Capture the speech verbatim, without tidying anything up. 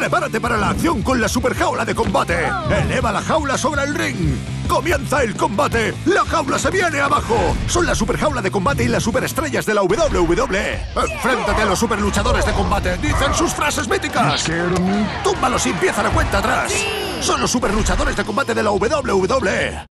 Prepárate para la acción con la superjaula de combate. Eleva la jaula sobre el ring. ¡Comienza el combate! ¡La jaula se viene abajo! Son la superjaula de combate y las superestrellas de la W W E. Enfréntate a los superluchadores de combate. Dicen sus frases míticas. Túmbalos y empieza la cuenta atrás. Son los superluchadores de combate de la W W E.